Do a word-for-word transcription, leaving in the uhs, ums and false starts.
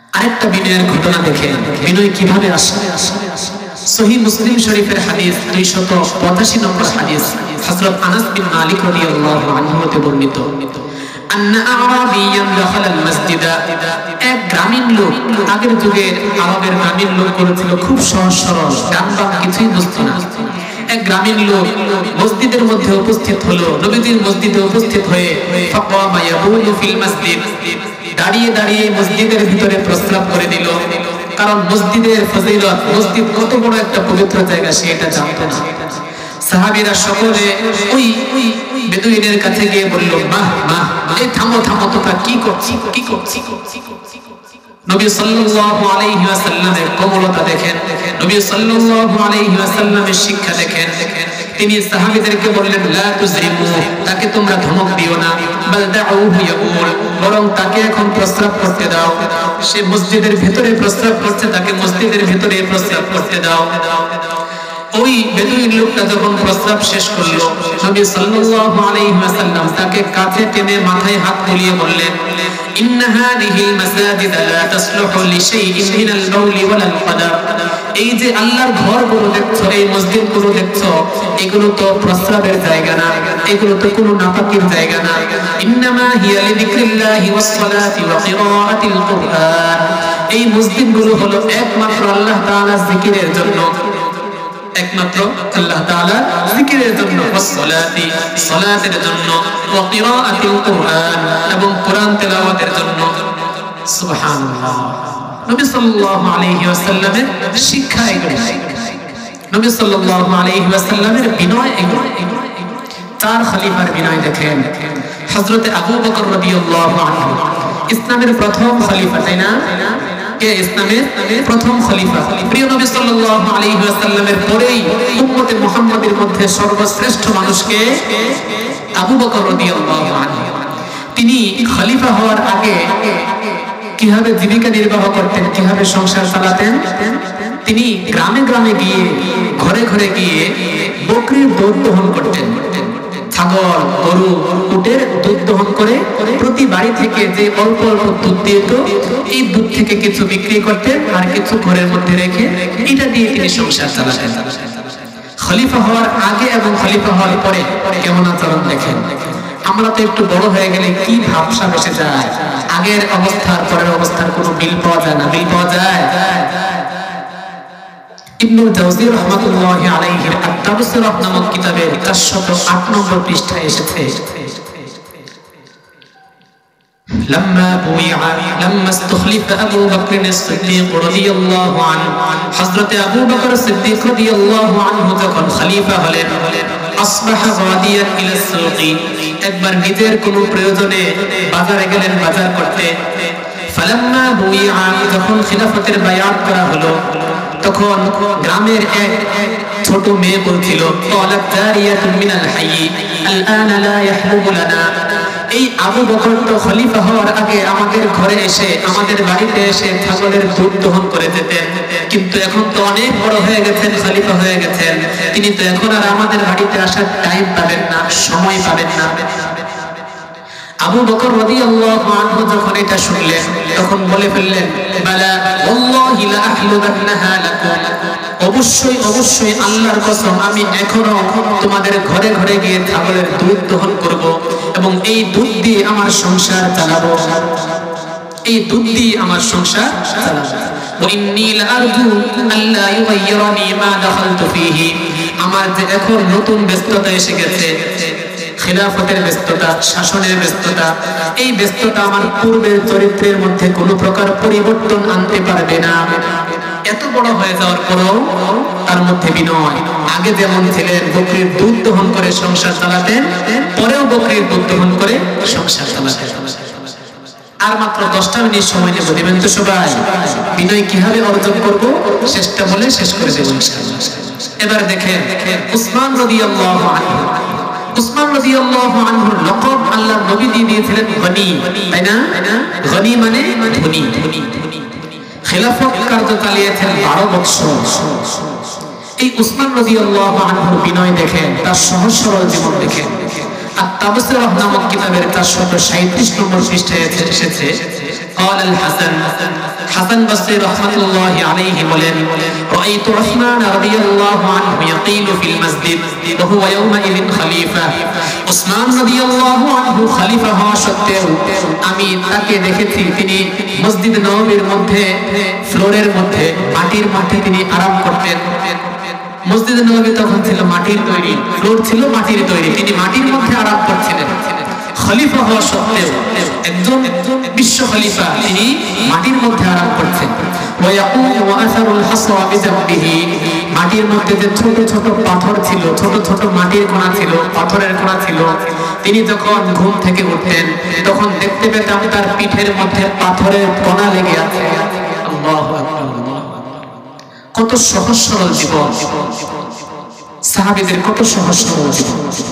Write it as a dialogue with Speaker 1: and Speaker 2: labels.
Speaker 1: আরেকটা বিনয়ের ঘটনা দেখেন, বিনয় কিভাবে আসে। সহিহ মুসলিম শরীফের হাদিস দুইশত পঁচাশি নম্বর হাদিস, হযরত আনাস বিন মালিক রাদিয়াল্লাহু আনহু হতে বর্ণিত, আন্না আরাবিয়ান দাখালাল মসজিদা, এক গ্রামীণ লোক, আগের যুগের আরবের গ্রামীণ লোকগুলো ছিল খুব সহজ সরল, গান বাম কিছুই বুঝতো না। এক গ্রামীণ লোক মসজিদের মধ্যে উপস্থিত হলো, নবীজির মসজিদে উপস্থিত হয়ে ফাকামা ইয়াবুলু ফিল মসজিদ, দাঁড়িয়ে দাঁড়িয়ে মসজিদের ভিতরে প্রস্রাব করে দিল। কারণ মসজিদের ফজিলত, মসজিদ কত বড় একটা পবিত্র জায়গা সেটা জানতো না। সাহাবীরা সকলে ওই বেদুইনের কাছে গিয়ে বলল, মা মা এই থামো থামো, তোমরা কি করছো কি করছো। নবী সাল্লাল্লাহু আলাইহি ওয়াসাল্লামের কোমলতা দেখেন, নবী সাল্লাল্লাহু আলাইহি ওয়াসাল্লামের শিক্ষা দেখেন। তিনি সাহাবীদেরকে বললেন, লা তুজরিমু, তাকে তোমরা ধমক দিও না, বাল দাউহু ইয়াবুল, বরং তাকে এখন প্রস্রাব করতে দাও। সে মসজিদের ভিতরে প্রস্রাব করছে, তাকে মসজিদের ভিতরে প্রস্রাব করতে দাও। ওই বেদুইন লোকটা যখন প্রস্রাব শেষ করলো, নবী সাল্লাল্লাহু আলাইহি ওয়াসাল্লাম তাকে কাছে টেনে মাথায় হাত বুলিয়ে বললেন, ইন্না হাদিহিল মাসাজিদ লা তাসলুহু লিশাইইন মিনাল বাউলি ওয়ালাল কাদা, এই যে আল্লাহর ঘরগুলো দেখছো, এই মসজিদগুলো দেখছো, এগুলো তো প্রস্রাবের জায়গা না, এগুলো তো কোনো নাপাকের জায়গা না। ইন্নামা হিয়া লিযিকরিল্লাহি ওয়াস সালাতি ওয়া কিরাআতিল কুরআন, এই মসজিদগুলো হলো একমাত্র আল্লাহ তাআলার জিকিরের জন্য, একমাত্র আল্লাহ তাআলার জিকিরের জন্য, ওয়াস সালাতি, সালাতের জন্য, ওয়া কিরাআতিল কুরআন, এবং কোরআন তেলাওয়াতের জন্য। সুবহানাল্লাহ, নবী সাল্লাল্লাহু আলাইহি ওয়াসাল্লামের শিক্ষা এগুলো, নবী সাল্লাল্লাহু আলাইহি ওয়াসাল্লামের বিনয় এগুলো। চার খলিফার বিনয় দেখেন। হযরতে আবু বকর রাদিয়াল্লাহু আনহু ইসলামের প্রথম খলিফা, তাই না? কে ইসলামের প্রথম খলিফা? প্রিয় নবী সাল্লাল্লাহু আলাইহি ওয়াসাল্লামের পরেই উম্মতে মুহাম্মাদের মধ্যে সর্বশ্রেষ্ঠ মানুষকে আবু বকর রাদিয়াল্লাহু আনহু। তিনি খলিফা হওয়ার আগে কিভাবে জীবিকা নির্বাহ করতেন, কিভাবে সংসার চালাতেন? তিনি গ্রামে গ্রামে গিয়ে, ঘরে ঘরে গিয়ে বকরির দুধ দহন করতেন। ছাগল, গরু, উটের দুধ দহন করে প্রতি বাড়ি থেকে যে অল্প অল্প দুধ দিত, এই দুধ থেকে কিছু বিক্রি করতেন আর কিছু ঘরের মধ্যে রেখে এটা দিয়ে তিনি সংসার চালাতেন। খলিফা হওয়ার আগে এবং খলিফা হওয়ার পরে কেমন আচরণ দেখেন। আমরা তো একটু বড় হয়ে গেলে কি ভাবসা বসে যায়, আগের অবস্থার পরের অবস্থার কোনো মিল পাওয়া যায় না। মিল পাওয়া যায়? ইবনুল জাওজি রাহমাতুল্লাহি আলাইহির আত-তাবসিরাত নামক কিতাবের চারশত আট নম্বর পৃষ্ঠায় এসেছে, لما بويع لما استخلف ابو بكر الصديق رضي الله عنه, হযরত আবু বকর সিদ্দিক রাদিয়াল্লাহু আনহু যখন খলিফা হলেন, আসবাহ গাদিয়ান ইলা সুকি, একবার নিজের কোনো প্রয়োজনে বাজারে গেলেন বাজার করতে। ফালাম্মা বুইআ, যখন খিলাফতের বায়াত করা হলো, তখন গ্রামের এক ছোট মেয়ে বলছিল, ক্বালাত জারিয়াতুন মিনাল হায়্যি আলআনা লা ইয়াহলুবু লানা, এই আবু বকর তো খলিফা হওয়ার আগে আমাদের ঘরে এসে, আমাদের বাড়িতে এসে ছাগলের দুধ দহন করে যেতেন, কিন্তু এখন তো অনেক বড় হয়ে গেছেন, খলিফা হয়ে গেছেন, তিনি তো এখন আর আমাদের বাড়িতে আসার টাইম পাবেন না, সময় পাবেন না। আবু বকর রাদিয়াল্লাহু আনহু যখন এটা শুনলেন, তখন বলে ফেললেন, বালা ওয়াল্লাহি লা আহলুবান্নাহা লাকুম, অবশ্যই অবশ্যই আল্লাহর কসম, আমি এখনো তোমাদের ঘরে ঘরে গিয়ে ছাগলের দুধ দহন করব এবং এই দুধ দিয়ে আমার সংসার চালাবো, এই দুধ দিয়ে আমার সংসার চালাবো। ওয়াইন্নী লাআরজু আল্লা ইউগাইয়িরানি মা দাখালতু ফীহি, আমার যে এখন নতুন ব্যস্ততা এসে গেছে, খিলাফতের ব্যস্ততা, শাসনের ব্যস্ততা, এই ব্যস্ততা আমার পূর্বের চরিত্রের মধ্যে কোনো প্রকার পরিবর্তন আনতে পারবে না। এত বড় হয়ে যাওয়ার পরেও তার মধ্যে বিনয়, আগে যেমন ছিলেন বকরির দুধ দহন করে সংসার চালাতেন, পরেও বকরির দুধ দহন করে সংসার চালাতেন। আর মাত্র দশটা মিনিট সময় নেব, দেবেন তো সবাই? বিনয় কিভাবে অর্জন করব শেষটা বলে শেষ করে দেব ইনশাআল্লাহ। এবার দেখেন উসমান রাদিয়াল্লাহু আনহু, উসমান রাদিয়াল্লাহু আনহুর লকব আল্লাহর নবী দিয়ে দিয়েছিলেন গনি, তাই না? গনি মানে ধনী। খিলাফত কার্য চালিয়েছেন বারো বছর। এই উসমান রাদিয়াল্লাহু আনহুর বিনয় দেখেন, তার সহজ সরল জীবন দেখেন। আত-তাবসিরা নামক কিতাবের চারশো সাঁইত্রিশ নম্বর পৃষ্ঠায় এসেছে قال الحسن حسن بصري رحمة الله عليه বলেন رأيت عثمان رضي الله عنه يقيل في المسجد وهو يومئذ خليفة عثمان رضي الله عنه খলিফা হওয়া সত্ত্বেও আমি তাকে দেখেছি তিনি মসজিদ নববীর মধ্যে ফ্লোরের মধ্যে মাটির মধ্যে তিনি আরাম করতেন মসজিদ নববী তখন ছিল মাটির তৈরি ফ্লোর ছিল মাটির তৈরি তিনি মাটির মধ্যে আরাম করছিলেন খলিফা হওয়া সত্ত্বেও একজন বিশ্ব খলিফা তিনি মাটির মধ্যে আরাম করছেন মাটির মধ্যে যে ছোট ছোট পাথর ছিল ছোট ছোট মাটির কণা ছিল পাথরের কণা ছিল তিনি যখন ঘুম থেকে উঠতেন তখন দেখতে পেতাম তার পিঠের মধ্যে পাথরের কণা লেগে আছে আল্লাহু আকবার কত সহজ সরল জীবন সাহাবীদের কত সহজ সরল জীবন